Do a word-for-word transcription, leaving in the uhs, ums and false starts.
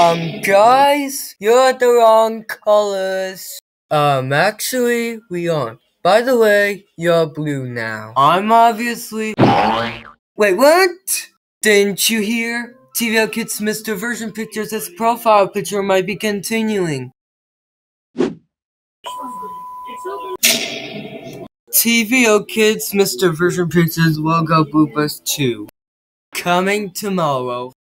Um, guys, you're the wrong colors. Um, actually, we aren't. By the way, you're blue now. I'm obviously... Wait, what? Didn't you hear? TVOkids Mister Version Pictures, his profile picture might be continuing. TVOkids Mister Version Pictures logo bloopers two. Coming tomorrow.